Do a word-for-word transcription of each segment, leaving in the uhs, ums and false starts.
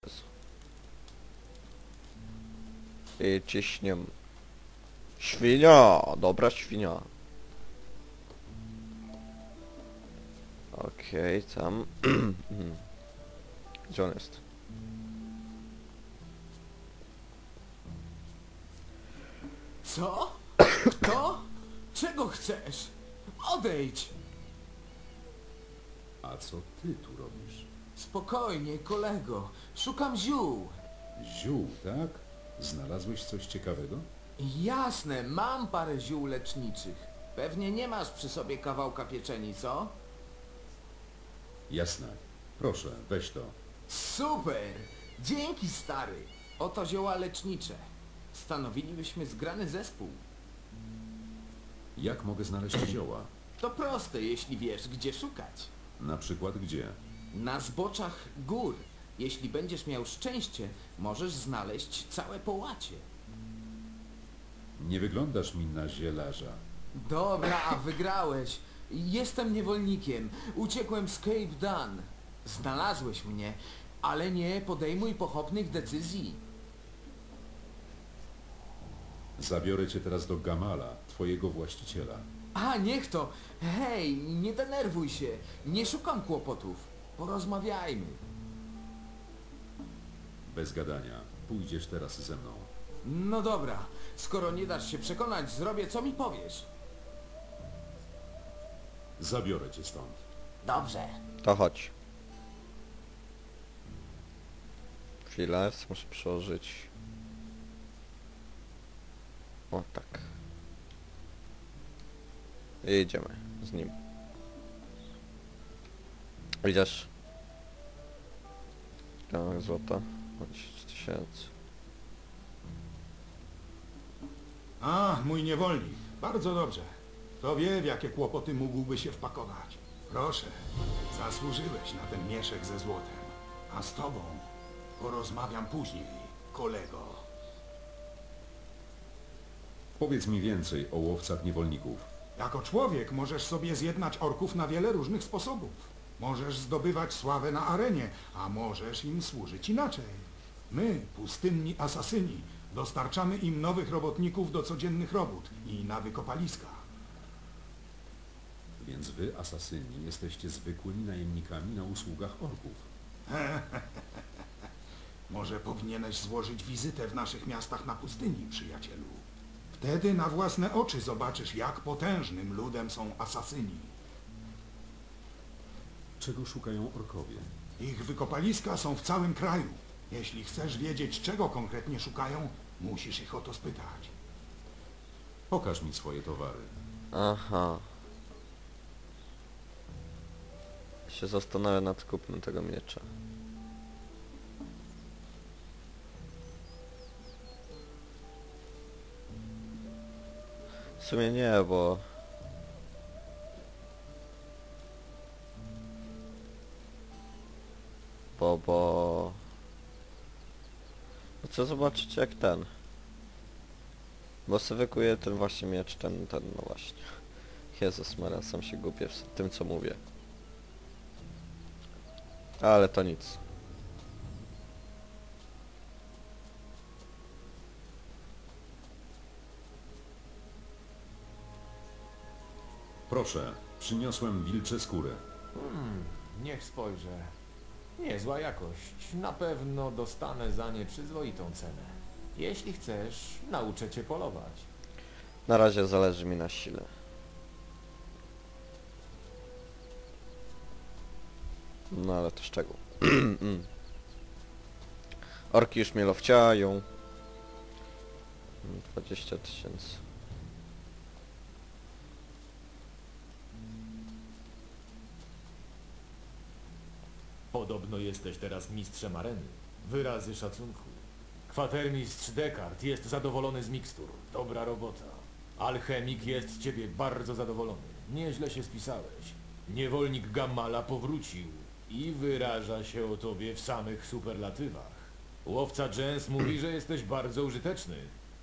I ciśniem. Świnia! Dobra świnia. Okej, okay, tam. Gdzie on jest? Co? Kto? Czego chcesz? Odejdź! A co ty tu robisz? Spokojnie, kolego. Szukam ziół. Ziół, tak? Znalazłeś coś ciekawego? Jasne, mam parę ziół leczniczych. Pewnie nie masz przy sobie kawałka pieczeni, co? Jasne. Proszę, weź to. Super! Dzięki, stary. Oto zioła lecznicze. Stanowilibyśmy zgrany zespół. Jak mogę znaleźć zioła? To proste, jeśli wiesz, gdzie szukać. Na przykład gdzie? Na zboczach gór. Jeśli będziesz miał szczęście, możesz znaleźć całe połacie. Nie wyglądasz mi na zielarza. Dobra, a wygrałeś. Jestem niewolnikiem. Uciekłem z Cape Dan. Znalazłeś mnie, ale nie podejmuj pochopnych decyzji. Zabiorę cię teraz do Gamala, twojego właściciela. A, niech to. Hej, nie denerwuj się. Nie szukam kłopotów. Porozmawiajmy. Bez gadania. Pójdziesz teraz ze mną. No dobra. Skoro nie dasz się przekonać, zrobię co mi powiesz. Zabiorę cię stąd. Dobrze. To chodź. Chwilę, muszę przełożyć. O tak. I idziemy z nim. Idziesz. Tak, złota. dziesięć tysięcy. A, mój niewolnik. Bardzo dobrze. Kto wie, w jakie kłopoty mógłby się wpakować. Proszę, zasłużyłeś na ten mieszek ze złotem. A z tobą porozmawiam później, kolego. Powiedz mi więcej o łowcach niewolników. Jako człowiek możesz sobie zjednać orków na wiele różnych sposobów. Możesz zdobywać sławę na arenie, a możesz im służyć inaczej. My, pustynni asasyni, dostarczamy im nowych robotników do codziennych robót i na wykopaliska. Więc wy, asasyni, jesteście zwykłymi najemnikami na usługach orków. Może powinieneś złożyć wizytę w naszych miastach na pustyni, przyjacielu. Wtedy na własne oczy zobaczysz, jak potężnym ludem są asasyni. Czego szukają orkowie? Ich wykopaliska są w całym kraju. Jeśli chcesz wiedzieć, czego konkretnie szukają, musisz ich o to spytać. Pokaż mi swoje towary. Aha. Się zastanawiam nad kupnem tego miecza. W sumie nie, bo... Bo, bo... No chcę zobaczyć jak ten. Bo sobie wykuję ten właśnie miecz, ten, ten, no właśnie. Jezus Maria, sam się gubię w tym co mówię. Ale to nic. Proszę, przyniosłem wilcze skóry. Hmm, niech spojrzę. Niezła jakość. Na pewno dostanę za nie przyzwoitą cenę. Jeśli chcesz, nauczę cię polować. Na razie zależy mi na sile. No ale to szczegół. Orki już mnie lowciają. dwadzieścia tysięcy. Podobno jesteś teraz mistrzem areny. Wyrazy szacunku. Kwatermistrz Descartes jest zadowolony z mikstur. Dobra robota. Alchemik jest z ciebie bardzo zadowolony. Nieźle się spisałeś. Niewolnik Gamala powrócił i wyraża się o tobie w samych superlatywach. Łowca Jens mówi, że jesteś bardzo użyteczny.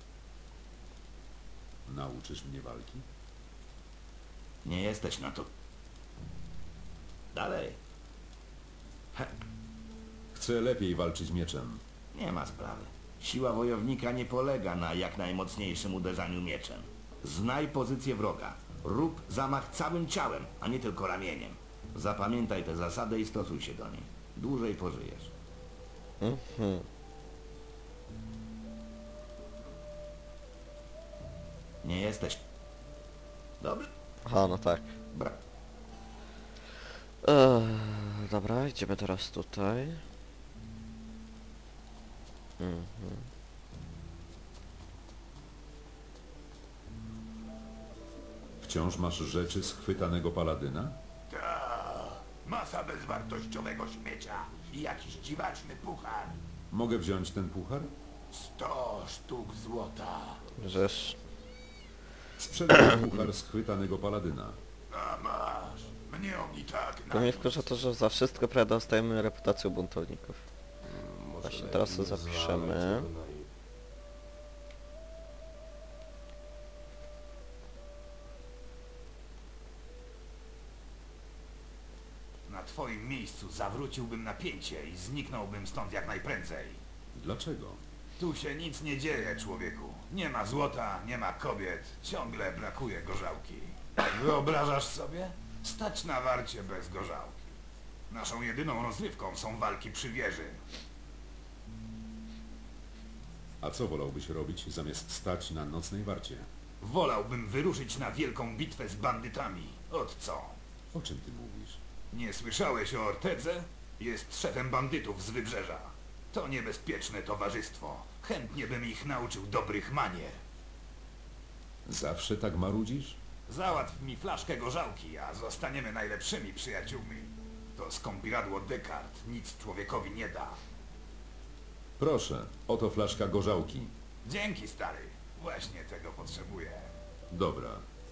Nauczysz mnie walki? Nie jesteś na to. Dalej. Chcę Chcę lepiej walczyć mieczem. Nie ma sprawy. Siła wojownika nie polega na jak najmocniejszym uderzaniu mieczem. Znaj pozycję wroga. Rób zamach całym ciałem, a nie tylko ramieniem. Zapamiętaj tę zasadę i stosuj się do niej. Dłużej pożyjesz. Mhm. Nie jesteś... Dobrze? Aha, no tak. Bra... Eee, dobra, idziemy teraz tutaj. Mhm. Wciąż masz rzeczy schwytanego paladyna? Ta, masa bezwartościowego śmiecia i jakiś dziwaczny puchar. Mogę wziąć ten puchar? Sto sztuk złota. Żeż... Sprzedam puchar schwytanego paladyna. A masz. Mnie on i tak To mnie wkurza to, że za wszystko prawie dostajemy reputację buntowników. Właśnie teraz to zapiszemy. Na twoim miejscu zawróciłbym napięcie i zniknąłbym stąd jak najprędzej. Dlaczego? Tu się nic nie dzieje, człowieku. Nie ma złota, nie ma kobiet. Ciągle brakuje gorzałki. Wyobrażasz sobie? Stać na warcie bez gorzałki. Naszą jedyną rozrywką są walki przy wieży. A co wolałbyś robić zamiast stać na nocnej warcie? Wolałbym wyruszyć na wielką bitwę z bandytami. Od co? O czym ty mówisz? Nie słyszałeś o Ortedze? Jest szefem bandytów z wybrzeża. To niebezpieczne towarzystwo. Chętnie bym ich nauczył dobrych manier. Zawsze tak marudzisz? Załatw mi flaszkę gorzałki, a zostaniemy najlepszymi przyjaciółmi. To skąpiradło Descartes nic człowiekowi nie da. Proszę, oto flaszka gorzałki. Dzięki, stary. Właśnie tego potrzebuję. Dobra.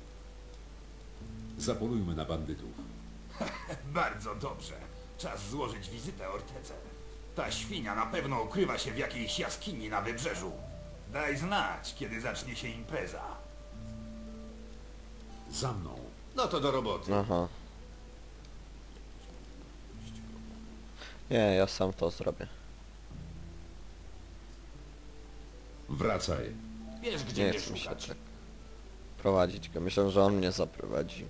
Zapolujmy na bandytów. Bardzo dobrze. Czas złożyć wizytę Ortedze. Ta świnia na pewno ukrywa się w jakiejś jaskini na wybrzeżu. Daj znać, kiedy zacznie się impreza. Za mną. No to do roboty. Aha. Nie, ja sam to zrobię. Wracaj. Wiesz, gdzie Nie mnie chcę mi się szukać. tak prowadzić go. Myślę, że on mnie zaprowadzi.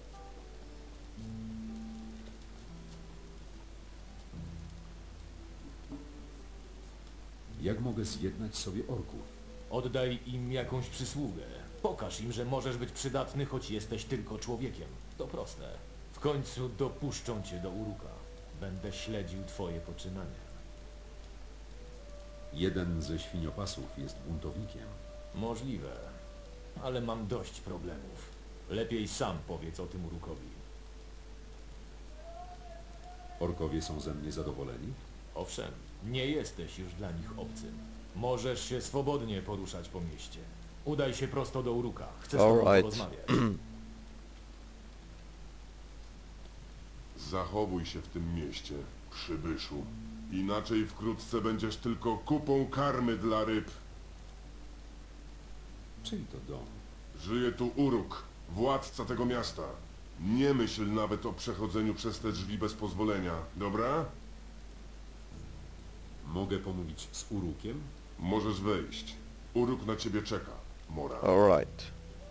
Jak mogę zjednać sobie orków? Oddaj im jakąś przysługę. Pokaż im, że możesz być przydatny, choć jesteś tylko człowiekiem. To proste. W końcu dopuszczą cię do Uruka. Będę śledził twoje poczynania. Jeden ze świniopasów jest buntownikiem. Możliwe, ale mam dość problemów. Lepiej sam powiedz o tym Urukowi. Orkowie są ze mnie zadowoleni? Owszem, nie jesteś już dla nich obcym. Możesz się swobodnie poruszać po mieście. Udaj się prosto do Uruka. Chcę z tobą Alright. porozmawiać. Zachowuj się w tym mieście, przybyszu. Inaczej wkrótce będziesz tylko kupą karmy dla ryb. Czyli to dom. Żyje tu Uruk, władca tego miasta. Nie myśl nawet o przechodzeniu przez te drzwi bez pozwolenia, dobra? Mogę pomówić z Urukiem? Możesz wejść. Uruk na ciebie czeka, Mora. Alright.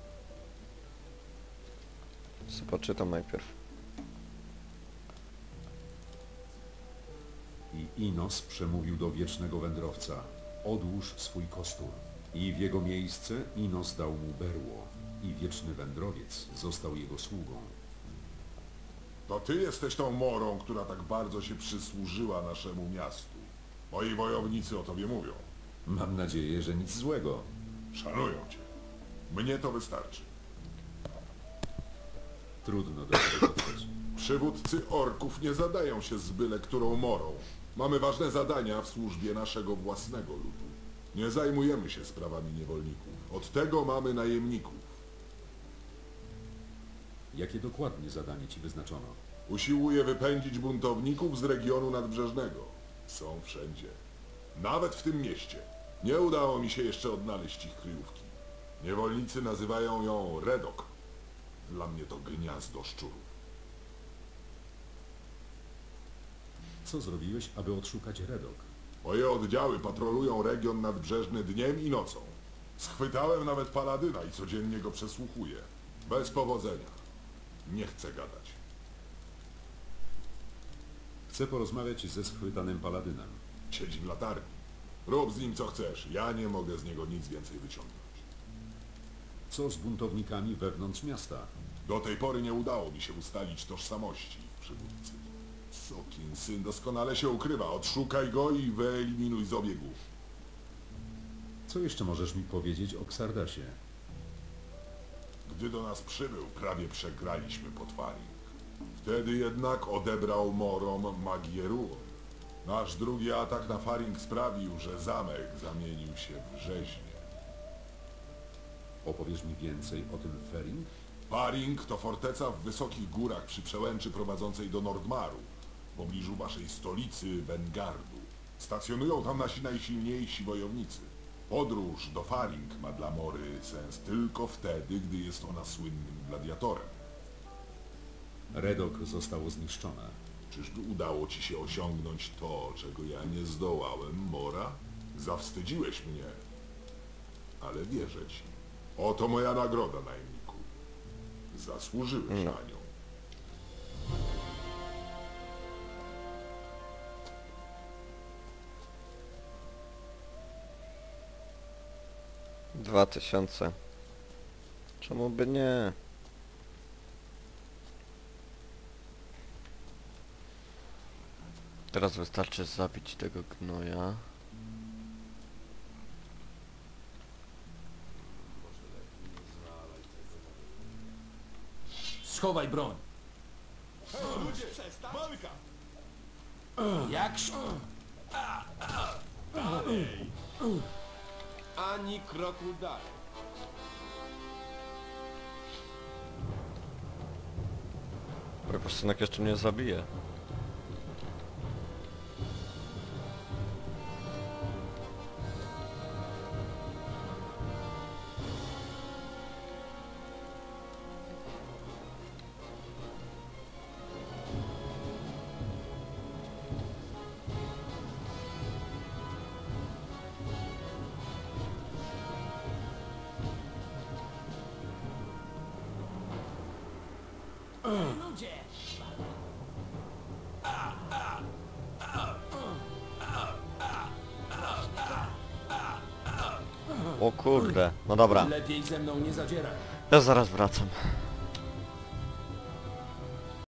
Co poczytam najpierw. I Inos przemówił do wiecznego wędrowca. Odłóż swój kostur. I w jego miejsce Inos dał mu berło. I wieczny wędrowiec został jego sługą. To ty jesteś tą Morą, która tak bardzo się przysłużyła naszemu miastu. Moi wojownicy o tobie mówią. Mam nadzieję, że nic złego. Szanują cię. Mnie to wystarczy. Trudno do tego dotrzeć. Przywódcy orków nie zadają się z byle którą Morą. Mamy ważne zadania w służbie naszego własnego ludu. Nie zajmujemy się sprawami niewolników. Od tego mamy najemników. Jakie dokładnie zadanie ci wyznaczono? Usiłuję wypędzić buntowników z regionu nadbrzeżnego. Są wszędzie. Nawet w tym mieście. Nie udało mi się jeszcze odnaleźć ich kryjówki. Niewolnicy nazywają ją Redok. Dla mnie to gniazdo szczurów. Co zrobiłeś, aby odszukać Redok? Moje oddziały patrolują region nadbrzeżny dniem i nocą. Schwytałem nawet paladyna i codziennie go przesłuchuję. Bez powodzenia. Nie chcę gadać. Chcę porozmawiać ze schwytanym paladynem. Siedzi w latarni. Rób z nim co chcesz. Ja nie mogę z niego nic więcej wyciągnąć. Co z buntownikami wewnątrz miasta? Do tej pory nie udało mi się ustalić tożsamości przywódcy. Sokin syn doskonale się ukrywa. Odszukaj go i wyeliminuj z obiegu. Co jeszcze możesz mi powiedzieć o Xardasie? Gdy do nas przybył, prawie przegraliśmy potwaring. Wtedy jednak odebrał Morom magię Ruon. Nasz drugi atak na Faring sprawił, że zamek zamienił się w rzeźnię. Opowiesz mi więcej o tym Fering? Faring to forteca w wysokich górach przy przełęczy prowadzącej do Nordmaru, w pobliżu waszej stolicy Wengardu. Stacjonują tam nasi najsilniejsi wojownicy. Podróż do Faring ma dla Mory sens tylko wtedy, gdy jest ona słynnym gladiatorem. Redok zostało zniszczone. Czyżby udało ci się osiągnąć to, czego ja nie zdołałem, Mora? Zawstydziłeś mnie, ale wierzę ci. Oto moja nagroda, najemniku. Zasłużyłeś No. na nią. Dwa tysiące. Czemu by nie? Teraz wystarczy zabić tego gnoja. Schowaj broń. Jak sz... Ani kroku dalej. Jakoś synek jeszcze mnie zabije. O kurde, no dobra. Lepiej ze mną nie zadzieraj. Ja zaraz wracam.